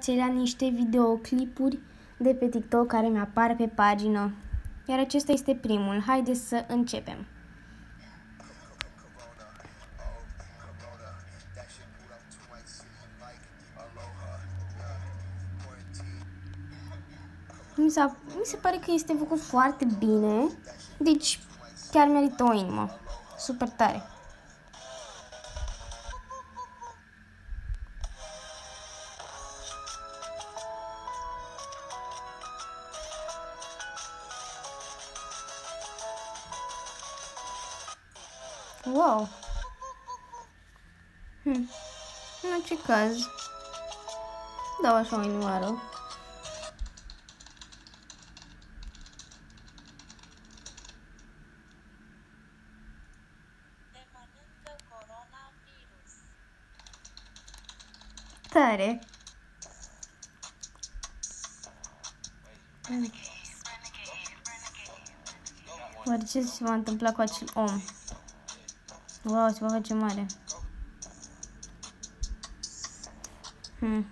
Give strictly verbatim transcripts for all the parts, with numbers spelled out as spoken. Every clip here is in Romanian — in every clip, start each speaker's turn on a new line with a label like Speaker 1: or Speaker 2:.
Speaker 1: la niște videoclipuri de pe TikTok care mi-apar pe pagină. Iar acesta este primul. Haideți să începem. Mi, mi se pare că este făcut foarte bine, deci chiar merită o inimă. Super tare. Wow! Hm. În orice caz, dau așa o inimoară. Tare! Oare ce se va întâmpla cu acel om? Wow, se va face mare. Hmm.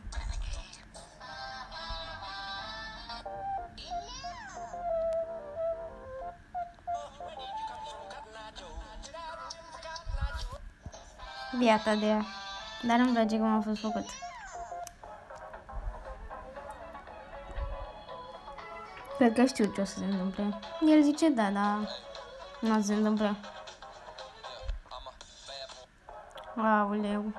Speaker 1: Viața de ea. Dar nu-mi place cum a fost făcut. Cred că știu ce o să se întâmple. El zice da, dar nu o să se întâmple. Aoleu.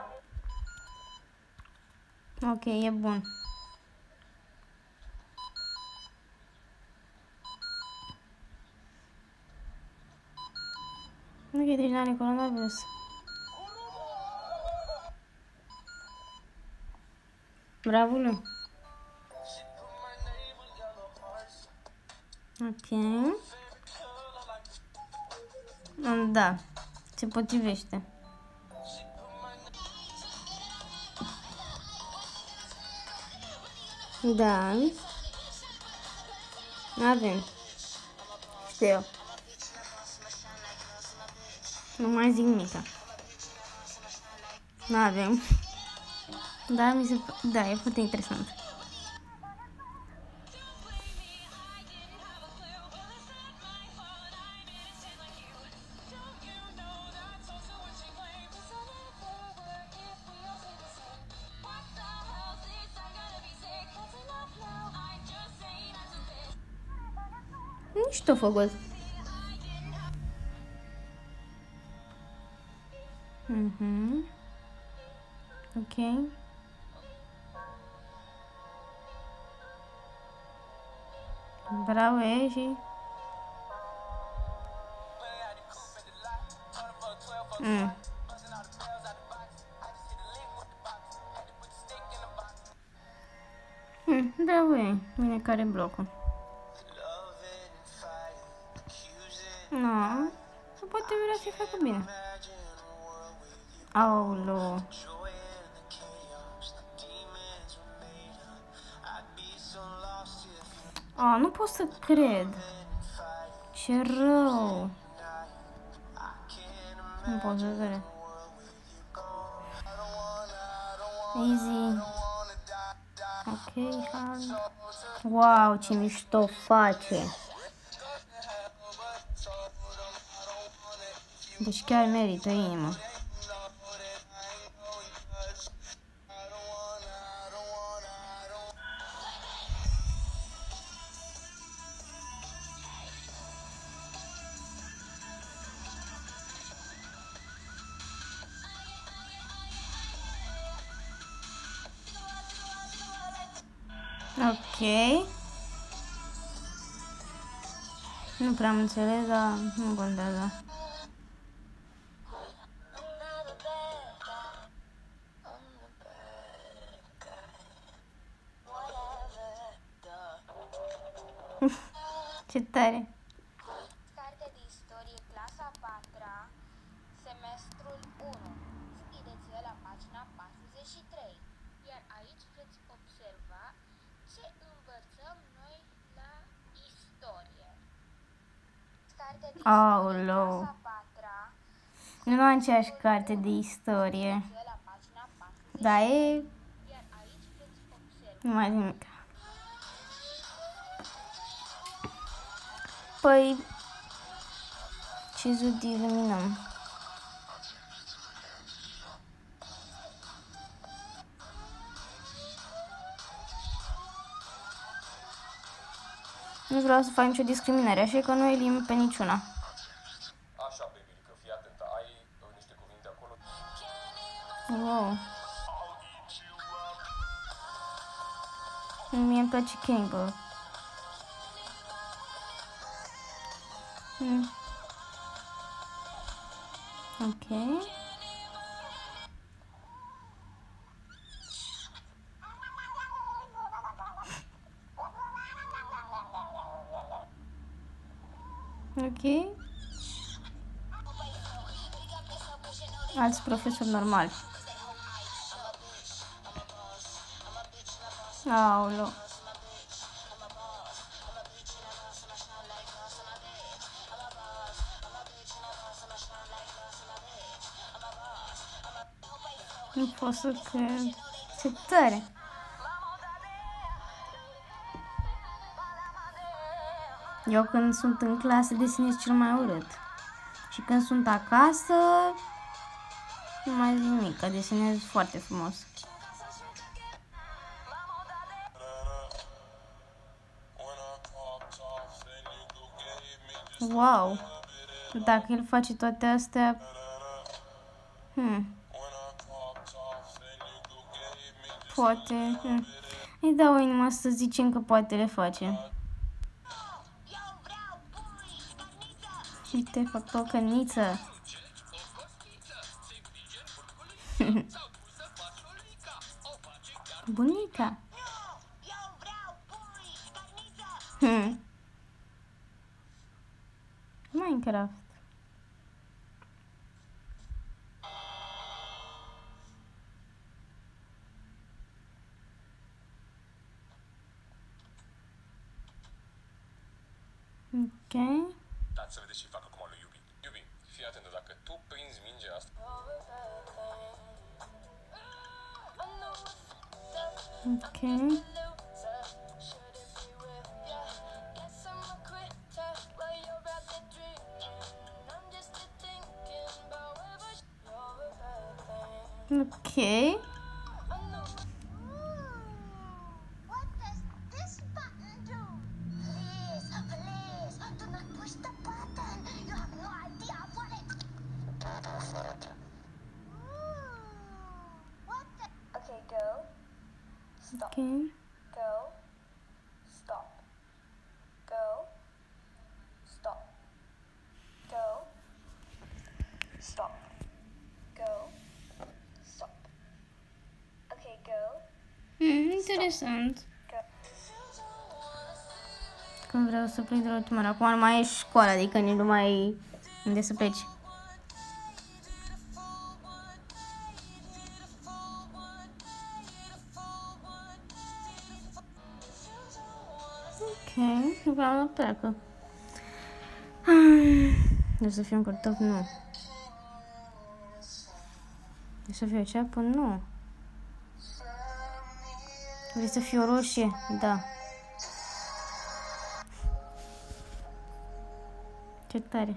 Speaker 1: Ok, e bun. Ok, deci n-are coronavirus. Bravo lui. Ok. Da, se potrivește. Da. Avem. Știu eu. Nu mai zic nimica. N-avem. Da, mi se... Da, e foarte interesant. Mișto făcut. Mhm. Ok. Bravo, Eji. Mm. Mm, bravo, e. Bine care blocul. Nu. Nu poate vrea să-i facă bine. Aolo. A, nu pot să cred. Ce rău. Nu pot să cred. Easy. Ok, hard. Wow, ce mișto face. Deci chiar merită inimă. Ok. Nu prea am înțeles, dar nu contează. Ce tare!
Speaker 2: Carte de istorie, clasa a patra, semestrul unu, scrieți la pagina patruzeci și trei. Iar aici veți observa ce învățăm noi la istorie. Carte de istorie, clasa a patra,
Speaker 1: nu am aceeași carte de istorie.
Speaker 2: la pagina patruzeci și trei.
Speaker 1: Da, e...
Speaker 2: Iar aici veți observa
Speaker 1: Nu mai nimic. Păi, ce zodii luminăm? Nu vreau să fac nicio discriminare, așa că nu elimin pe niciuna.
Speaker 3: Așa, baby, că fii atentă, ai niște cuvinte acolo.
Speaker 1: Wow. Mie îmi place Cannibal. Hmm. Ok. Ok. Alți profesori normali. Aoleu. Nu pot să cred. Ce tare! Eu când sunt în clasă desenez cel mai urât. Și când sunt acasă, nu mai zic nimic, că desenez foarte frumos. Wow! Dacă el face toate astea... Hmm. Poate... Hmm. Îi dau o inimă să zicem că poate le face. Uite, fac o căniță. Bunica. Hmm. Minecraft. Ok.
Speaker 3: Dați să vedeți ce fac acum lui Iubi. Iubi, fii atentă, dacă tu prinzi mingea asta...
Speaker 1: Ok. Ok.
Speaker 2: Okay, go. Stop.
Speaker 1: Ok.
Speaker 2: Go. Stop. Go. Stop. Go. Stop. Go. Stop. Okay, go.
Speaker 1: Hmm, interesant.
Speaker 2: Go.
Speaker 1: Când vreau să plec de la ultima oară. Acum nu mai e școală, adică nici nu mai e unde să pleci. Ok, nu vreau să pleacă. Deci să fie un cartof, nu. Deci să fie o ceapă, nu. Vrei să fie o roșie? Da. Ce tare.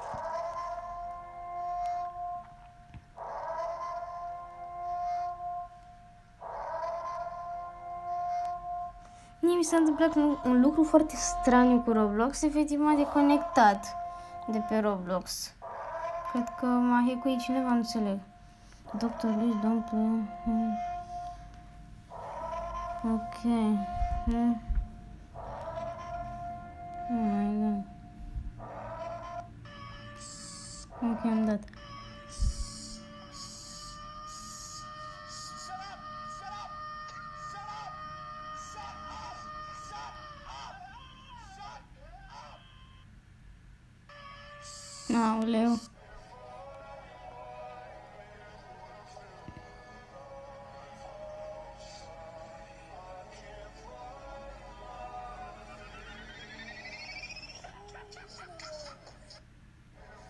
Speaker 1: Mie mi s-a întâmplat un, un lucru foarte straniu cu Roblox. Efectiv m-a deconectat de pe Roblox. Cred că m-a hackuit cineva, nu înțeleg. doctor Luis, don't play. Hmm. Ok. Hmm. Oh my god. Ok, am dat. Aoleu.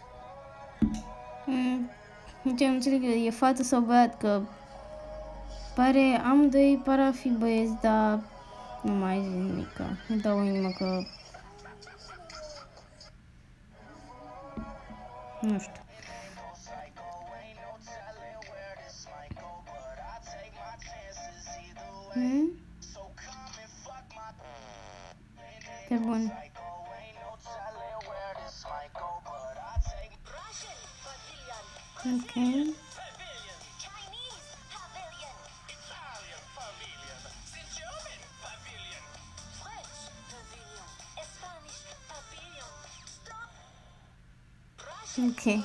Speaker 1: Mm, ce nu înțeleg, e fată sau băiat, că Pare, amândoi par a fi băieți, dar nu mai zic nimica. Îmi dau o inimă că... Nu știu. Hmm? Pe bun. Ok. Ok.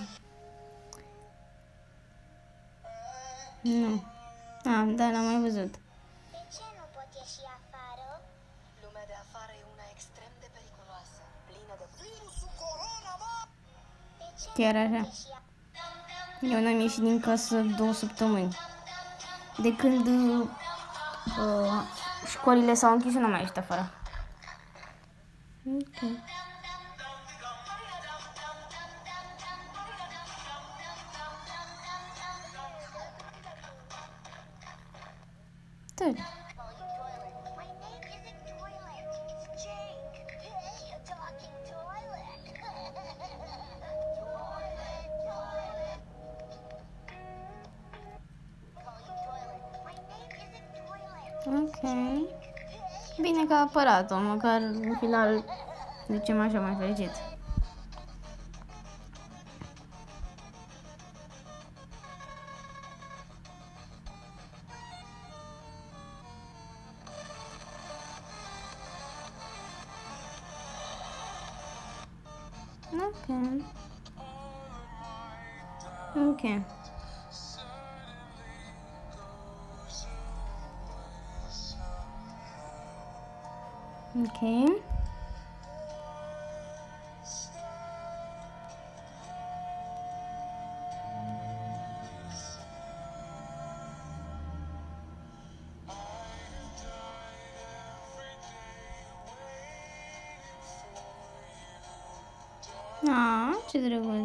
Speaker 1: Nu. Ah, da, l-am mai văzut.
Speaker 2: De ce nu pot ieși afară? Lumea de afară e una extrem de periculoasă, plină de virusul corona, mă! De ce
Speaker 1: Chiar
Speaker 2: nu
Speaker 1: așa.
Speaker 2: pot ieși afară?
Speaker 1: Eu n-am ieșit din casă două săptămâni. De când uh, școlile s-au închis, eu n-am mai ieșit afară. Ok. Tăi.
Speaker 2: My name isn't Toilet, it's Jake. You're talking toilet. Toilet, toilet. Call you toilet. My name isn't Toilet.
Speaker 1: Ok. Bine că a apărat-o, măcar în final zicem așa mai fericit. Ok. Ok. Ok. Ah, ce drăguț.
Speaker 4: I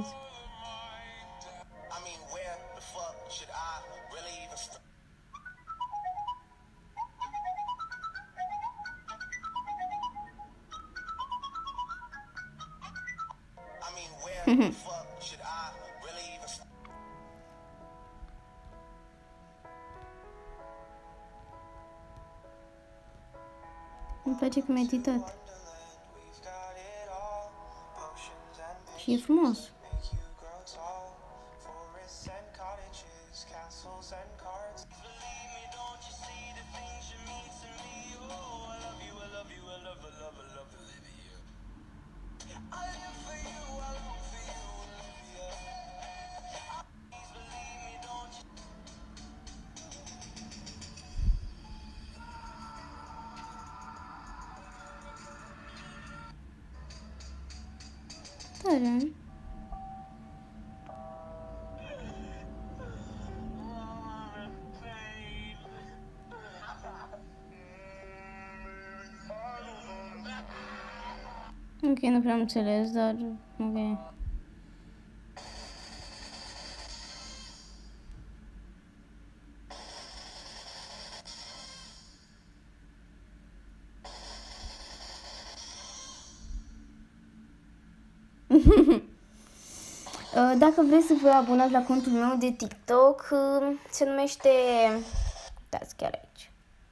Speaker 4: mean, where the fuck should I really even start? I mean, where the fuck should I really even start?
Speaker 1: Îmi place cum e editat. Și e frumos. Tare. Ok, nu prea am înțeles, dar ok. Dacă vreți să vă abonați la contul meu de TikTok, se numește... Dați chiar aici.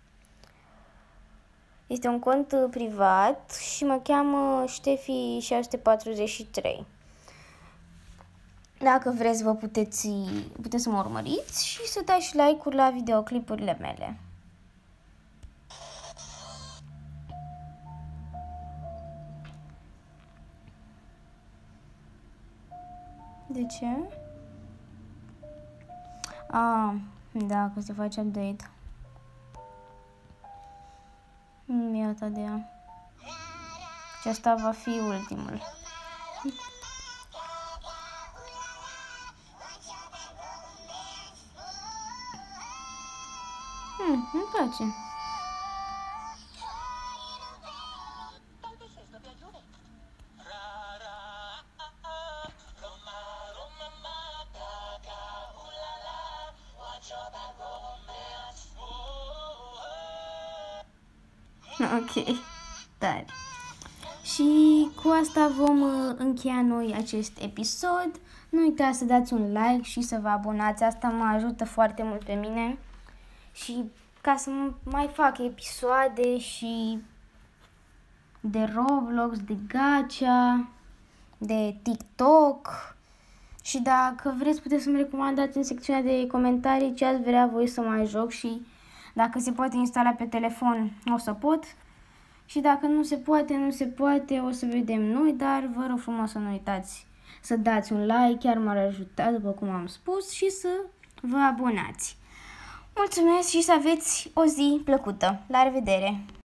Speaker 1: Este un cont privat și mă cheamă Ștefi șase sute patruzeci și trei. Dacă vreți, vă puteți, puteți să mă urmăriți și să dați like-uri la videoclipurile mele. De ce? Ah, da, că se face update. Iată de ea. Și asta va fi ultimul. Hmm, îmi place. Ok, tare. Și cu asta vom uh, încheia noi acest episod. Nu uitați să dați un like și să vă abonați, asta mă ajută foarte mult pe mine. Și ca să mai fac episoade și de Roblox, de gacha, de TikTok. Și dacă vreți puteți să-mi recomandați în secțiunea de comentarii ce ați vrea voi să mai joc și dacă se poate instala pe telefon o să pot. Și dacă nu se poate, nu se poate, o să vedem noi, dar vă rog frumos să nu uitați să dați un like, chiar m-ar ajuta, după cum am spus, și să vă abonați. Mulțumesc și să aveți o zi plăcută. La revedere!